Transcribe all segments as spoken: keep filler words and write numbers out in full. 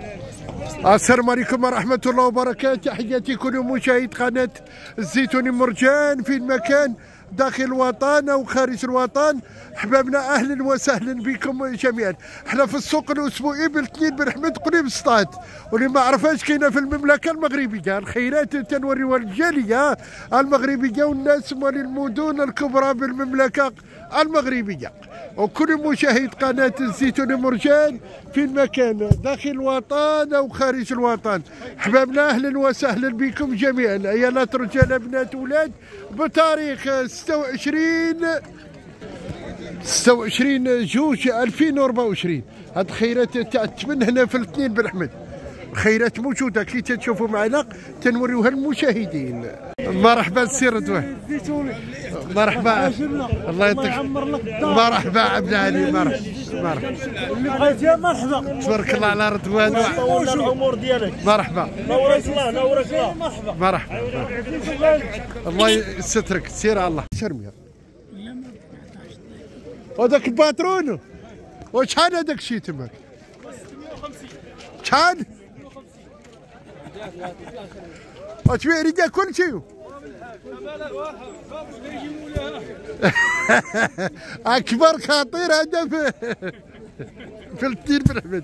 السلام عليكم ورحمة الله وبركاته. تحياتي كل مشاهد قناة الزيتوني مرجان في المكان داخل الوطن أو خارج الوطن. أحبابنا أهلا وسهلا بكم جميعا. احنا في السوق الأسبوعي بالاثنين بن حمد قريب سطات، واللي ما عرفاش كاينة في المملكة المغربية. الخيرات تنوريوها الجالية المغربية والناس مال المدن الكبرى بالمملكة المغربية، وكل مشاهد قناة الزيتوني مرجان في المكان داخل الوطن أو خارج الوطن. أحبابنا أهلا وسهلا بكم جميعا. عيالات رجال بنات ولاد بتاريخ ستة وعشرين ستة وعشرين جوج ألفين وأربعة وعشرين. هاد الخيرات تاع الثمن هنا في الاثنين بن حمد. خيرات موجوده كي تشوفوا معنا تنوريوها المشاهدين. مرحبا سي رضوان. مرحبا الله يعطيك. مرحبا عبد العالي. مرحبا مرحبا اللي بغيتيها مرحبا. تبارك الله على رضوان. طولنا الامور ديالك. مرحبا نورك الله نورك الله. مرحبا مرحبا الله يسترك. سير على الله. شرميه هذاك الباترون وشحال هذاك الشيء تماك؟ شحال؟ وتبيع ريدا كل شيء. أكبر خطير هذا في في الاثنين بن حمد.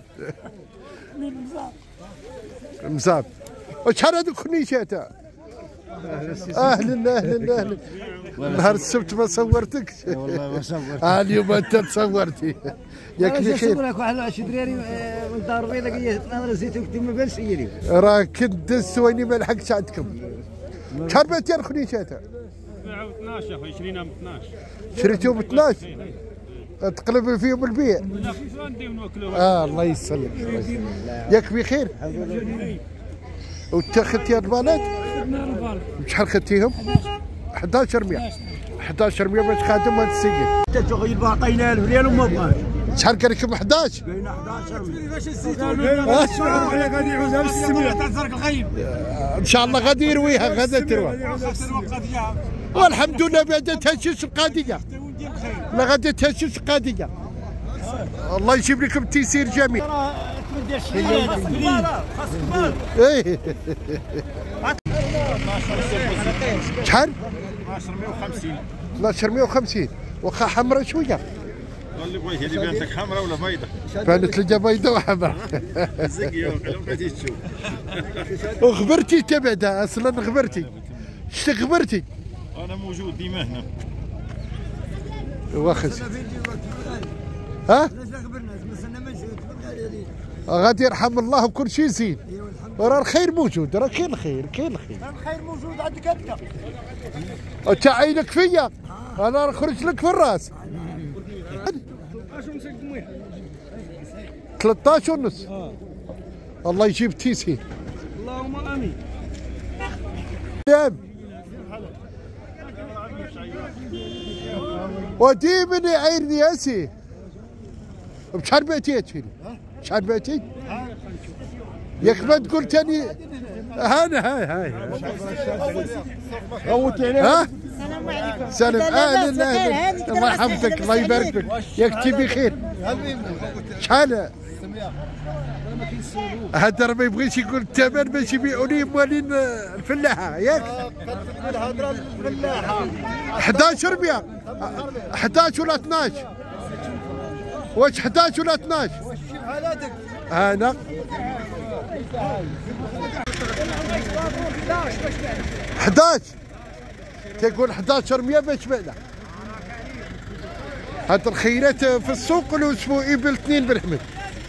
مزاب. وشحال هذوك خنيشات؟ اهلا اهلا اهلا. نهار السبت ما صورتكش. والله ما صورت. اه اليوم انت تصورتي. ياك بخير. نقول واحد عشرة دراري من الدار البيضاء نهار زيتو كنت ما بانش هي اليوم. راه كنت دزت ويني ما لحقتش عندكم. شحال بعتي الخنيشات؟ باعوا اثناش يا اخويا، شرينا ب اثناش. شريتيهم ب اثناش؟ تقلب فيهم البيع. لا كيف غنديو ناكلوها. اه الله يسلمك. ياك بخير؟ وانت خدتي هاد البالات؟ خدنا البال. شحال خدتيهم؟ أحد عشر مية. أحد عشر مية باش خادم هاد السيد. انت تغير الباقينا ألف ريال وما بغاش. شحال قال لكم أحد عشر؟ بين أحد عشر كيفاش الزيتون؟ احنا غادي يعوزها بالسميه تاع الزرق الغيب. ان شاء الله غادي يرويها غدا تروى. والحمد لله بعدا تهشش القضيه. لا غادي تهشش القضيه. الله يجيب لكم التيسير جميل. ايه شحال؟ اثناش وخمسين. اثناش مية وخمسين. واخا حمراء شويه. اللي بغيتي اللي بانت لك حمراء ولا بيضاء؟ بانت لي بيضاء وحمراء. زكيه ولا بغيتي تشوف. وغبرتي انت بعدا اصلا غبرتي. شتي غبرتي؟ انا موجود ديما هنا. واخز ها؟ غادي يرحم الله وكل شيء زين. راه الخير موجود. راه كاين الخير كاين الخير. الخير موجود عندك انت. انت عينك فيا انا خرج لك في الراس. ثلاثطاش ونص. الله يجيب التيسير. اللهم امين. نعم. وديمني عين ياسي. بشحال بعتي هادشي؟ شحال بعتي؟ ياك ما تقول ثاني. هانا هاي هاي ها؟ السلام عليكم. سلام اهلا اهلا. الله يحفظك الله يبارك فيك. ياك انت بخير. شحال؟ هذا راه ما يبغيش يقول الثمن باش يبيعوا لي موالين الفلاحه ياك؟ كتقول هضره الفلاحه. أحد عشر مية. أحد عشر ولا اثناش؟ واش أحد عشر ولا اثناش؟ واش شي حالاتك؟ انا أحد عشر. تيقول أحد عشر مية باش بعنا. هاد الخيرات في السوق الاسبوعي بالاثنين بن حمد.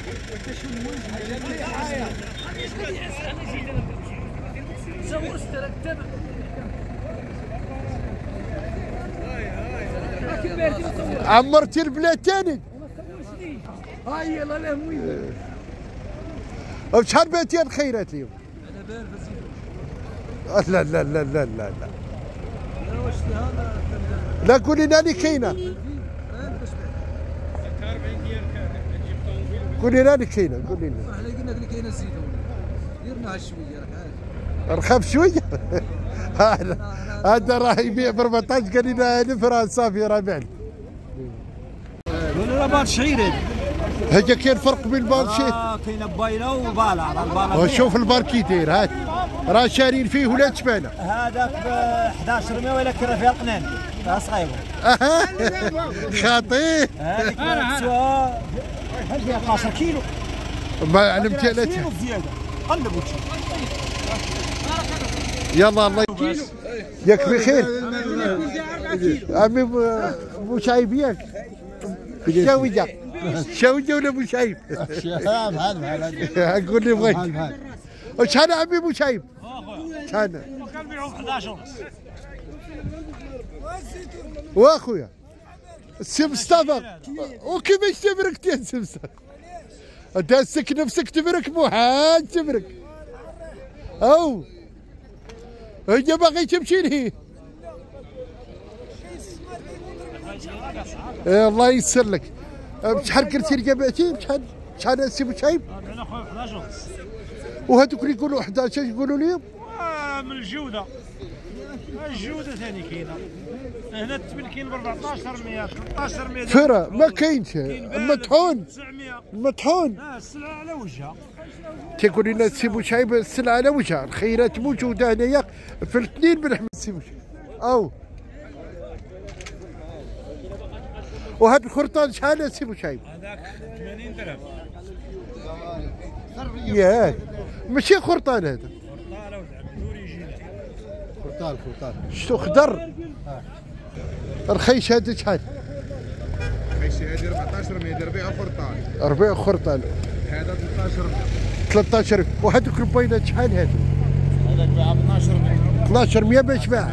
عمرتي البلاد تاني. هاي الله لا مويل. وشحال بعتي الخيرات اليوم؟ لا لا لا لا لا لا لا قولي لنا اللي كاينه. قولي لنا اللي كاينه قولي لنا. احنا قلنا اللي كاينه الزيتون ديرنا شويه راه رخف شويه. هذا راه يبيع ب أربعطاش قال لنا ألف راه صافي راه بعنا. ولا راه بار شعير هذا. هجا كاين فرق بين البارشي. اه كاين بايله وبالا على البالا. شوف البار كي داير هاد راه شارين فيه ولا تبانه. هذاك ب أحد عشر مية ولكن راه فيها القنان فيها صغيبه. خاطيه. هذيك تسوى فيها اثنا عشر كيلو. ما علمتي على كيلو زياده قلبوا تشوف. يلا الله ياك بخير. عمي بوشايب ياك شاوجه شاوجه ولا بوشايب؟ بحال بحال قول لي بغيت شحال عمي بوشايب؟ شحال؟ كنبيعو ب أحد عشر ونص. واخويا السي مصطفى وكيفاش تبرك يا السي مصطفى؟ داسك نفسك تبرك بوحال تبرك. او هي باغي تمشي لهيه. إيه الله يسر لك. بشحال كرتي رقبتي بشحال شحال السي بوشايب؟ انا خويا أحد عشر ونص. وهذوك اللي يقولوا أحد عشر يقولوا لهم؟ من الجوده. الجوده ثاني كاينه. هنا التبن كاين ب أربعطاش مية ثلاطاش مية. فرا ما كاينش المطحون. تسعمية. المطحون. اه السلعه على وجهها. تيقول لنا السي بوشايب السلعه على وجهها، الخيرات موجوده هنايا في الاثنين بن احمد السي بوشايب. او وهذا الخرطان شحال السي بوشايب؟ هذاك ثمانين درهم. ياك ماشي خرطان هذا. خرطان اوريجينال. خرطال خرطال. شتو خضر؟ الخيش هذا شحال؟ الخيش هذه أربعطاش مية دير بها خرطان. ربيع خرطان. هذا ثلاطاش مية. ثلاطاش وهذوك البيضات شحال هذو؟ هذاك باع ب اثناش مية. اثناش مية باش باع.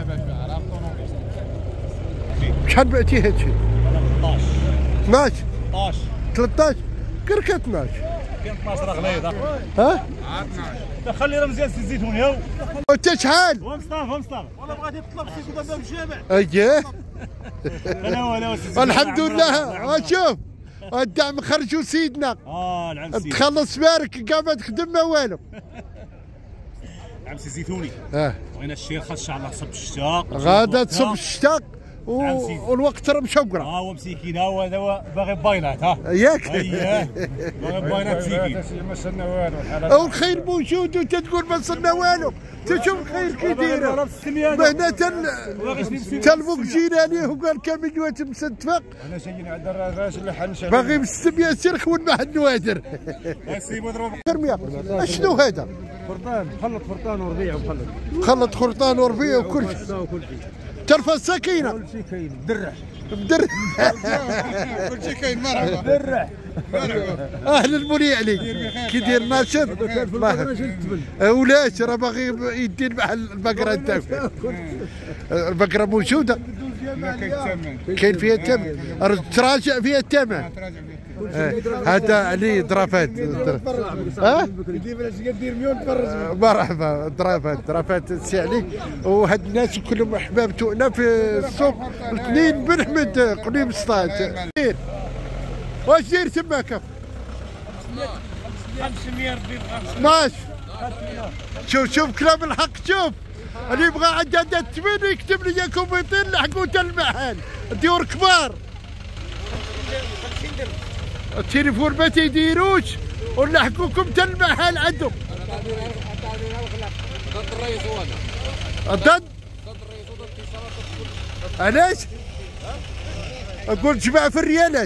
شحال بعتي هادشي؟ اثناش. اثناش. ثلاطاش كرك اثناش. كاين اثناش راه غليظ. ها؟ خلي راه مزيان سي الزيتون ياو. وانت شحال؟ ومصطفى ومصطفى. والله بغيتي تطلب سي كذا بالجامع. اييه انا هو انا هو الحمد لله. شوف الدعم خرجوا سيدنا. اه العم سي. تخلص بارك كاع ما تخدم ما والو. العم سي زيتوني. اه بغينا الشيخ ان شاء الله تصب الشتاء. غادا تصب الشتاء والوقت راه مشوقره. ها هو مسيكين ها هو هذا باغي باينات ها. ياك اييه باغي باينات مسيكين. ما صرنا والو الحال. او الخير موجود وانت تقول ما صرنا والو. تشوف الخير كي دايره. هنا تا الفوق جينا عليه وقال كامل جوات مستفق. انا جايين عند الراجل اللي حنش باغي بالسميه سير خون مع النوادر. سيبو ضرب. شنو هذا؟ خرطان مخلط خرطان وربيع ومخلط. مخلط خرطان وربيع وكل شيء. وكل شيء. ترفى السكينه. كل شيء كاين درع. بدر كل شيء كاين. مرحبا درع. اهل المولي علي كي داير ناشط ولاش راه باغي يدير مع البقره تاعو. البقره موجوده كاين فيها الثمن. تراجع فيها الثمن. هذا علي ضرافات. ها دير مليون تفرج. مرحبا ضرافات ضرافات السي علي. وهاد الناس كلهم احباب تونا في السوق الاثنين بن احمد قليب سطات. واش داير تماك؟ خمسمية رديف خمسمية. اثناش. شوف شوف كلام الحق. شوف اللي يبغى عداد الثمن يكتب لي كومبيوتر لحقوا تا المحل ديور كبار. التليفون ما تيديروش ونلحقوكم تا المحل عندهم. ضد الرئيس هو هذا. ضد؟ ضد الرئيس وضد الاتصالات. علاش؟ اقول جمع في الريالات.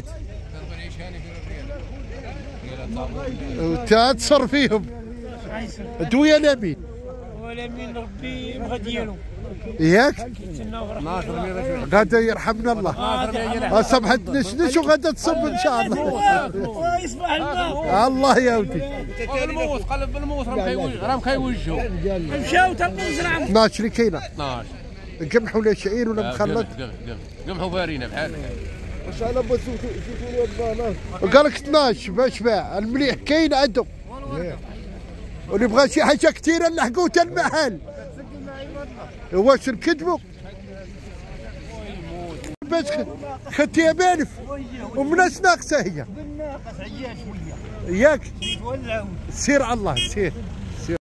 وانت تصر فيهم. دويا لامين. ولا من ربي بغا ديالو. ياك؟ غادا يرحمنا الله. صبحت نشنش وغادا تصب ان شاء الله. يصبح الماء. الله يا ودي. الموت قلب بالموت راه مخيوجو. مشاو تلقوا زرعه. اثناش اللي كاينه. اثناش. قمح ولا شعير ولا مخلط؟ قمح وفارينه بحال واش على قال لك اثناش باش باع. المليح كاين عندهم. واللي بغى شي حاجه كثيره نلحقوا تا المحل. واش نكذبوا؟ باش خدتيها بانف ومناش ناقصه هي. ياك سير على الله سير.